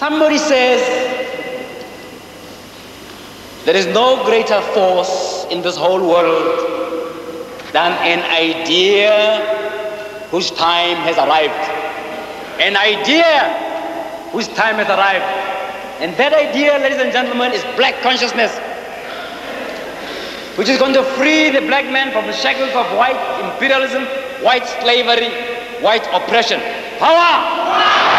Somebody says there is no greater force in this whole world than an idea whose time has arrived. An idea whose time has arrived. And that idea, ladies and gentlemen, is black consciousness, which is going to free the black man from the shackles of white imperialism, white slavery, white oppression. Power!